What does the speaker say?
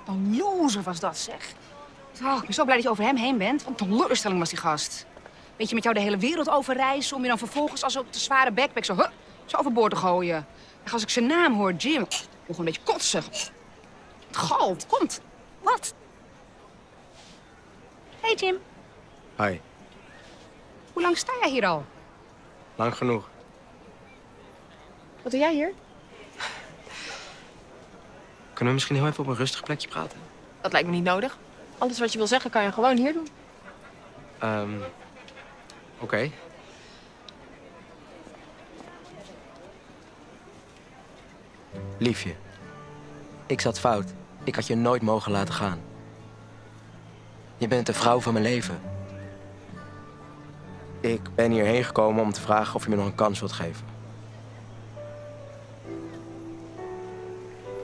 Een loser was dat, zeg. Oh, ik ben zo blij dat je over hem heen bent. Wat een teleurstelling was die gast. Weet je, met jou de hele wereld overreizen... om je dan vervolgens als op de zware backpack zo overboord te gooien. En als ik zijn naam hoor, Jim... ik wil gewoon een beetje kotsen. Het galt, komt. Wat? Hey, Jim. Hi. Hoe lang sta jij hier al? Lang genoeg. Wat doe jij hier? Kunnen we misschien heel even op een rustig plekje praten? Dat lijkt me niet nodig. Alles wat je wil zeggen kan je gewoon hier doen. Oké. Liefje, ik zat fout. Ik had je nooit mogen laten gaan. Je bent de vrouw van mijn leven. Ik ben hierheen gekomen om te vragen of je me nog een kans wilt geven.